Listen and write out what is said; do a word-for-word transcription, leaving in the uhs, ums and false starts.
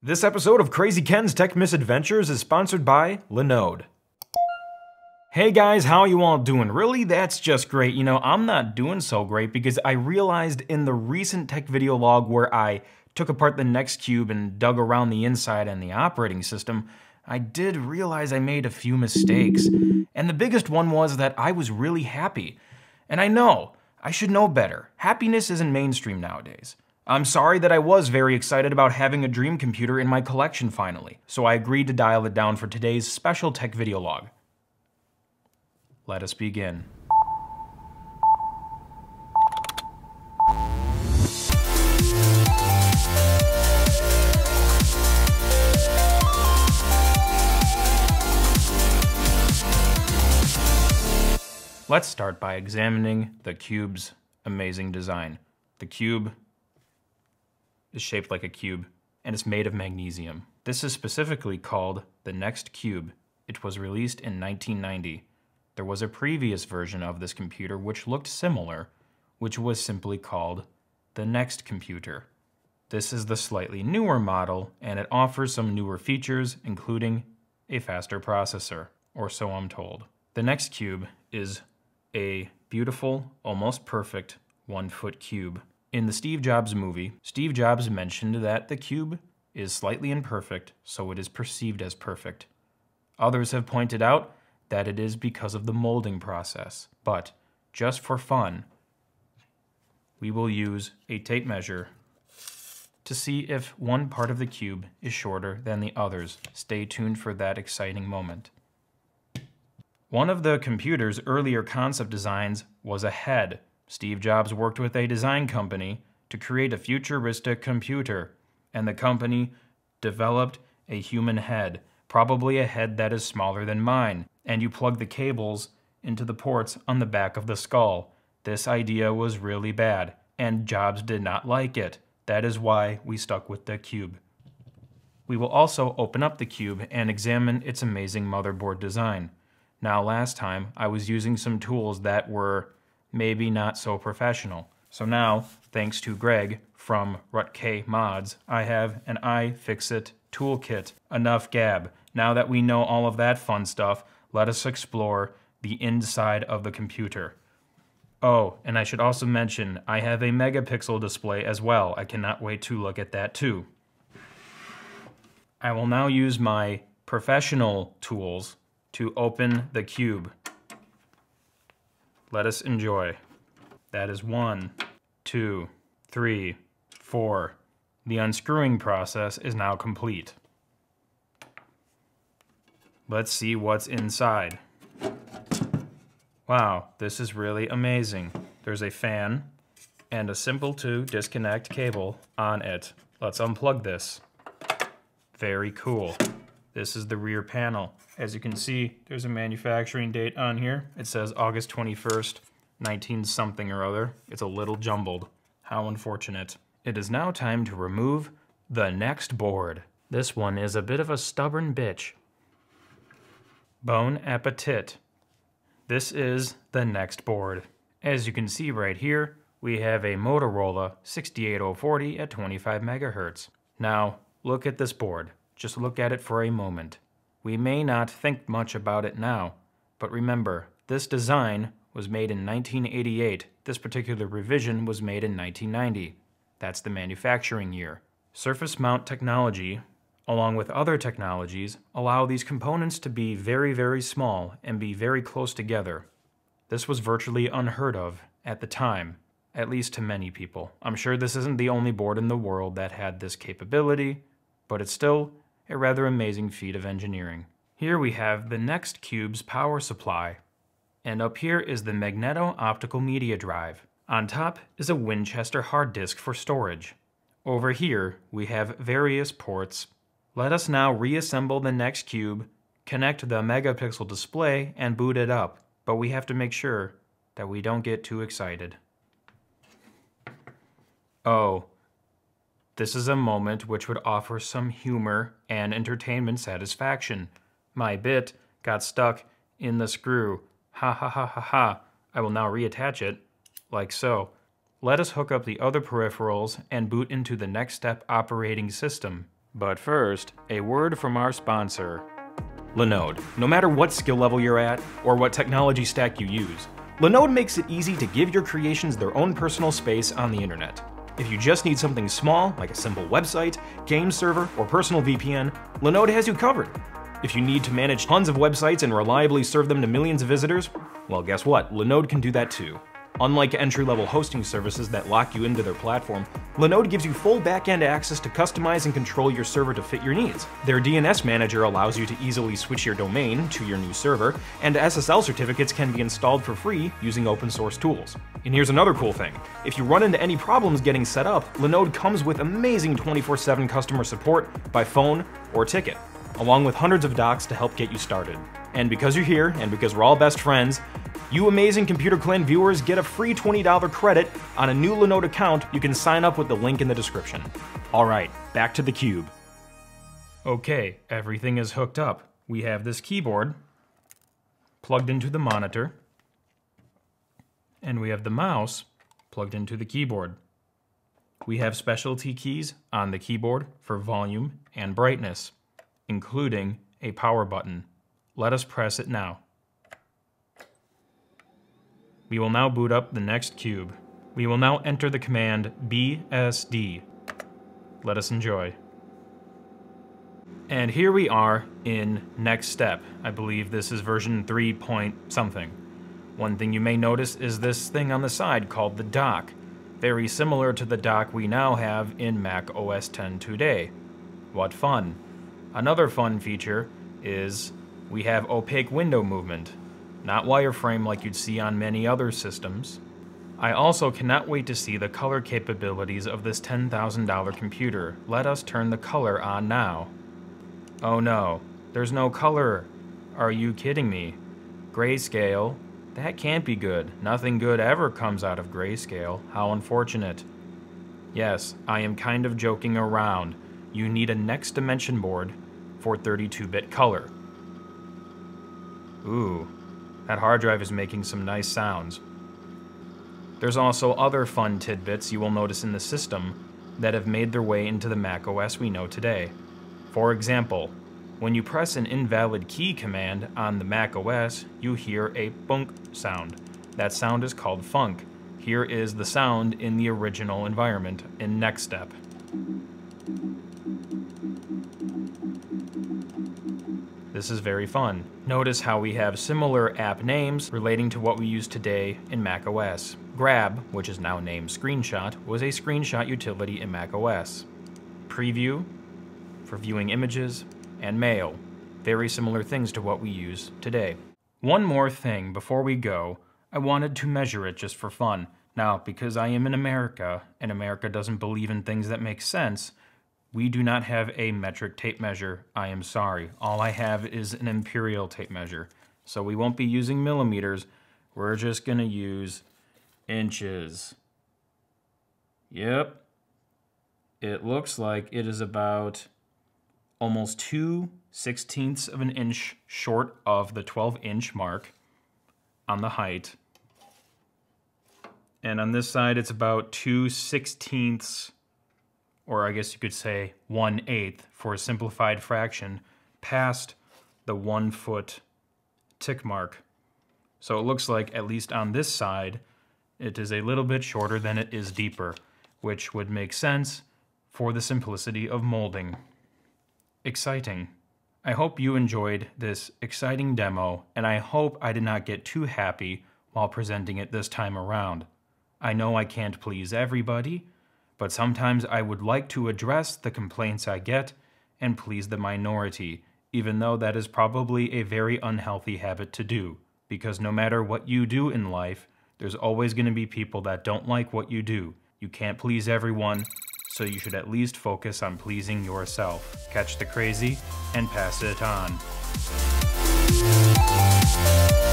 This episode of Krazy Ken's Tech Misadventures is sponsored by Linode. Hey guys, how you all doing? Really, that's just great. You know, I'm not doing so great because I realized in the recent tech video log where I took apart the NeXTcube and dug around the inside and the operating system, I did realize I made a few mistakes. And the biggest one was that I was really happy. And I know, I should know better. Happiness isn't mainstream nowadays. I'm sorry that I was very excited about having a dream computer in my collection finally, so I agreed to dial it down for today's special tech video log. Let us begin. Let's start by examining the cube's amazing design. The cube is shaped like a cube, and it's made of magnesium. This is specifically called the NeXTcube. It was released in nineteen ninety. There was a previous version of this computer which looked similar, which was simply called the NeXTcomputer. This is the slightly newer model, and it offers some newer features, including a faster processor, or so I'm told. The NeXTcube is a beautiful, almost perfect, one-foot cube. In the Steve Jobs movie, Steve Jobs mentioned that the cube is slightly imperfect, so it is perceived as perfect. Others have pointed out that it is because of the molding process, but just for fun, we will use a tape measure to see if one part of the cube is shorter than the others. Stay tuned for that exciting moment. One of the computer's earlier concept designs was a head. Steve Jobs worked with a design company to create a futuristic computer, and the company developed a human head, probably a head that is smaller than mine, and you plug the cables into the ports on the back of the skull. This idea was really bad, and Jobs did not like it. That is why we stuck with the cube. We will also open up the cube and examine its amazing motherboard design. Now, last time, I was using some tools that were maybe not so professional. So now, thanks to Greg from Rutk Mods, I have an iFixit toolkit. Enough gab. Now that we know all of that fun stuff, let us explore the inside of the computer. Oh, and I should also mention, I have a megapixel display as well. I cannot wait to look at that too. I will now use my professional tools to open the cube. Let us enjoy. That is one, two, three, four. The unscrewing process is now complete. Let's see what's inside. Wow, this is really amazing. There's a fan and a simple to disconnect cable on it. Let's unplug this. Very cool. This is the rear panel. As you can see, there's a manufacturing date on here. It says August twenty-first, nineteen something or other. It's a little jumbled. How unfortunate. It is now time to remove the next board. This one is a bit of a stubborn bitch. Bon appetit. This is the next board. As you can see right here, we have a Motorola sixty-eight oh forty at twenty-five megahertz. Now, look at this board. Just look at it for a moment. We may not think much about it now, but remember, this design was made in nineteen eighty-eight. This particular revision was made in nineteen ninety. That's the manufacturing year. Surface mount technology, along with other technologies, allow these components to be very, very small and be very close together. This was virtually unheard of at the time, at least to many people. I'm sure this isn't the only board in the world that had this capability, but it's still a rather amazing feat of engineering. Here we have the NeXTcube's power supply, and up here is the magneto-optical media drive. On top is a Winchester hard disk for storage. Over here we have various ports. Let us now reassemble the NeXTcube, connect the megapixel display, and boot it up, but we have to make sure that we don't get too excited. Oh. This is a moment which would offer some humor and entertainment satisfaction. My bit got stuck in the screw. Ha ha ha ha ha. I will now reattach it, like so. Let us hook up the other peripherals and boot into the NeXTstep operating system. But first, a word from our sponsor, Linode. No matter what skill level you're at, or what technology stack you use, Linode makes it easy to give your creations their own personal space on the internet. If you just need something small, like a simple website, game server, or personal V P N, Linode has you covered. If you need to manage tons of websites and reliably serve them to millions of visitors, well, guess what? Linode can do that too. Unlike entry-level hosting services that lock you into their platform, Linode gives you full back-end access to customize and control your server to fit your needs. Their D N S manager allows you to easily switch your domain to your new server, and S S L certificates can be installed for free using open-source tools. And here's another cool thing. If you run into any problems getting set up, Linode comes with amazing twenty-four seven customer support by phone or ticket, along with hundreds of docs to help get you started. And because you're here, and because we're all best friends, you amazing Computer Clan viewers get a free twenty dollar credit on a new Linode account. You can sign up with the link in the description. Alright, back to the cube. Okay, everything is hooked up. We have this keyboard plugged into the monitor, and we have the mouse plugged into the keyboard. We have specialty keys on the keyboard for volume and brightness, including a power button. Let us press it now. We will now boot up the NeXTcube. We will now enter the command B S D. Let us enjoy. And here we are in NeXtStep. I believe this is version three point something. One thing you may notice is this thing on the side called the dock. Very similar to the dock we now have in Mac O S ten today. What fun. Another fun feature is we have opaque window movement. Not wireframe like you'd see on many other systems. I also cannot wait to see the color capabilities of this ten thousand dollar computer. Let us turn the color on now. Oh no, there's no color. Are you kidding me? Grayscale? That can't be good. Nothing good ever comes out of grayscale. How unfortunate. Yes, I am kind of joking around. You need a next dimension board for thirty-two bit color. Ooh. That hard drive is making some nice sounds. There's also other fun tidbits you will notice in the system that have made their way into the Mac O S we know today. For example, when you press an invalid key command on the Mac O S, you hear a bunk sound. That sound is called funk. Here is the sound in the original environment in NeXtStep. This is very fun. Notice how we have similar app names relating to what we use today in Mac O S. Grab, which is now named Screenshot, was a screenshot utility in Mac O S. Preview, for viewing images, and Mail, very similar things to what we use today. One more thing before we go, I wanted to measure it just for fun. Now, because I am in America, and America doesn't believe in things that make sense, we do not have a metric tape measure. I am sorry. All I have is an imperial tape measure. So we won't be using millimeters. We're just gonna use inches. Yep. It looks like it is about almost two sixteenths of an inch short of the twelve inch mark on the height. And on this side, it's about two sixteenths, or I guess you could say one eighth for a simplified fraction, past the one foot tick mark. So it looks like, at least on this side, it is a little bit shorter than it is deeper, which would make sense for the simplicity of molding. Exciting. I hope you enjoyed this exciting demo, and I hope I did not get too happy while presenting it this time around. I know I can't please everybody, but sometimes I would like to address the complaints I get and please the minority, even though that is probably a very unhealthy habit to do, because no matter what you do in life, there's always going to be people that don't like what you do. You can't please everyone, so you should at least focus on pleasing yourself. Catch the crazy and pass it on.